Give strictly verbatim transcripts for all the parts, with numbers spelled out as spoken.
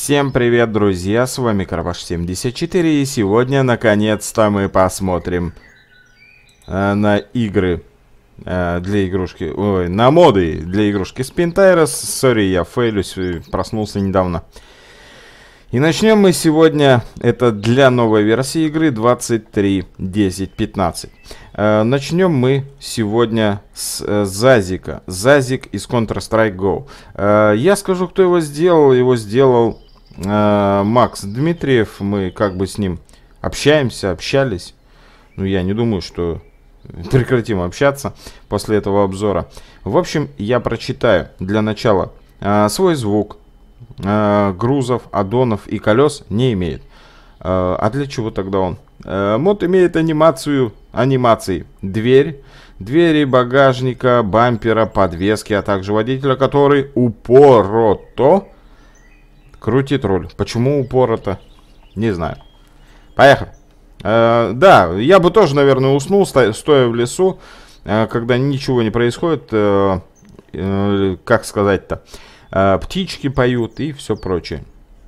Всем привет, друзья, с вами Карабаш семьдесят четыре, и сегодня, наконец-то, мы посмотрим э, на игры э, для игрушки, ой, на моды для игрушки Spintires. Сори, я фейлюсь, проснулся недавно. И начнем мы сегодня, это для новой версии игры двадцать три десять пятнадцать. Э, начнем мы сегодня с э, Зазика. Зазик из Counter-Strike Go. Э, я скажу, кто его сделал. Его сделал э, Макс Дмитриев. Мы как бы с ним общаемся, общались. Ну, я не думаю, что прекратим общаться после этого обзора. В общем, я прочитаю для начала э, свой звук. Э, грузов, аддонов и колес не имеет. Э, а для чего тогда он? Э, мод имеет анимацию анимаций. Дверь, двери багажника, бампера, подвески, а также водителя, который упорото крутит руль. Почему упорото? Не знаю. Поехали. Э, да, я бы тоже, наверное, уснул, стоя в лесу, э, когда ничего не происходит. Э, э, как сказать-то? Птички поют и все прочее.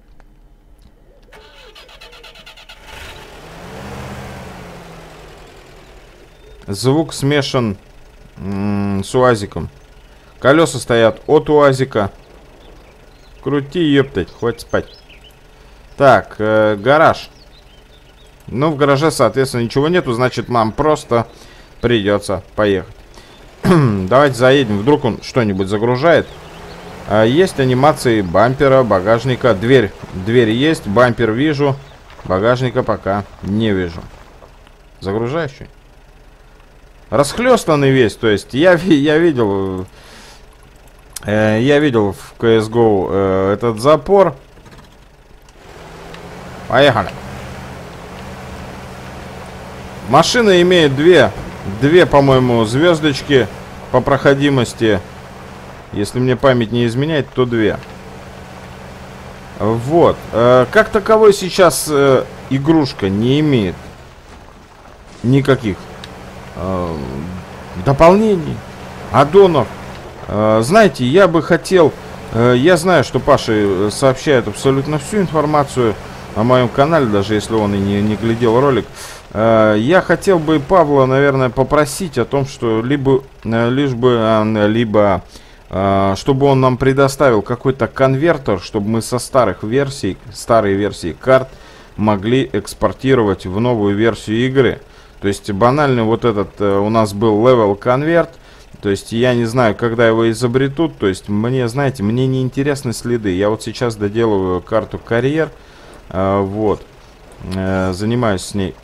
Звук смешан с УАЗиком. Колеса стоят от УАЗика. Крути, ептать, хватит спать. Так, э, гараж. Ну, в гараже, соответственно, ничего нету, значит, нам просто придется поехать. Давайте заедем, вдруг он что-нибудь загружает. Есть анимации бампера, багажника. Дверь. Дверь есть, бампер вижу. Багажника пока не вижу. Загружающий. Расхлёстанный весь. То есть я, я видел э, Я видел в си эс го э, этот запор. Поехали. Машина имеет две Две, по-моему, звездочки по проходимости. Если мне память не изменяет, то две. Вот. Э, как таковой сейчас э, игрушка не имеет никаких э, дополнений, аддонов. Э, знаете, я бы хотел... Э, я знаю, что Паша сообщает абсолютно всю информацию на моем канале, даже если он и не, не глядел ролик. Э, я хотел бы Павла, наверное, попросить о том, что либо... Э, лишь бы... Э, либо... чтобы он нам предоставил какой-то конвертер, чтобы мы со старых версий, старой версии карт могли экспортировать в новую версию игры. То есть банально вот этот у нас был level convert. То есть я не знаю, когда его изобретут. То есть мне, знаете, мне не интересны следы. Я вот сейчас доделываю карту карьер. Вот. Занимаюсь с ней.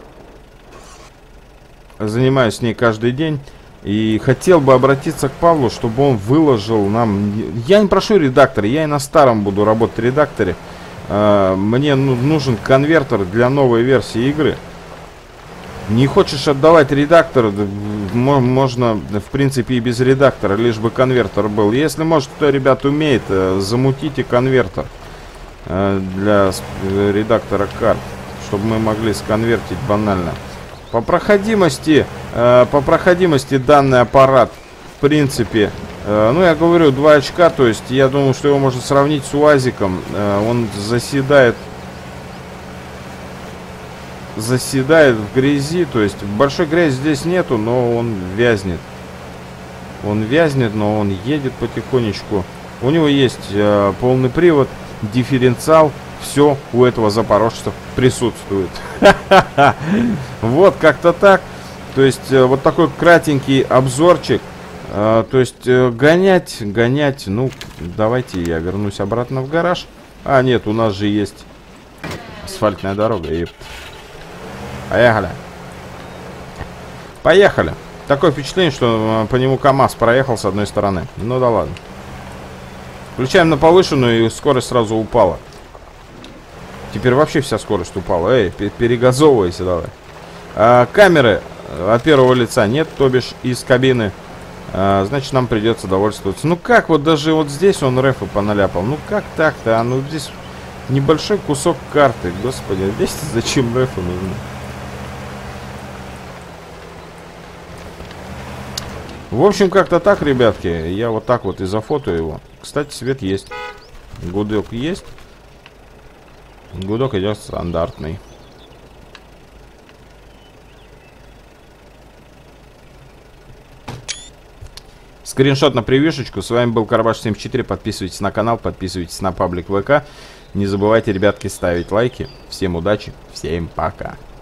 Занимаюсь с ней каждый день. И хотел бы обратиться к Павлу, чтобы он выложил нам... Я не прошу редактора, я и на старом буду работать в редакторе. Мне нужен конвертер для новой версии игры. Не хочешь отдавать редактор, можно, в принципе, и без редактора, лишь бы конвертер был. Если, может, кто, ребят, умеет, замутите конвертер для редактора карт, чтобы мы могли сконвертить банально. По проходимости, э, по проходимости данный аппарат, в принципе, э, ну, я говорю, два очка, то есть я думаю, что его можно сравнить с УАЗиком. Э, он заседает, заседает в грязи, то есть большой грязи здесь нету, но он вязнет. Он вязнет, но он едет потихонечку. У него есть э, полный привод, дифференциал. Все у этого запорожца присутствует. Вот как-то так. То есть вот такой кратенький обзорчик. То есть гонять, гонять. Ну, давайте я вернусь обратно в гараж. А, нет, у нас же есть асфальтная дорога. И... Поехали. Поехали. Такое впечатление, что по нему КамАЗ проехал с одной стороны. Ну да ладно. Включаем на повышенную, и скорость сразу упала. Теперь вообще вся скорость упала. Эй, перегазовывайся давай. А, камеры от первого лица нет, то бишь из кабины. А, значит, нам придется довольствоваться. Ну как, вот даже вот здесь он рефы поналяпал. Ну как так-то? А ну здесь небольшой кусок карты. Господи, а здесь зачем рефы нужны? В общем, как-то так, ребятки. Я вот так вот и зафотаю его. Кстати, свет есть. Гудок есть. Гудок идет стандартный. Скриншот на превьюшечку. С вами был Карабаш семьдесят четыре. Подписывайтесь на канал, подписывайтесь на паблик ВК. Не забывайте, ребятки, ставить лайки. Всем удачи, всем пока.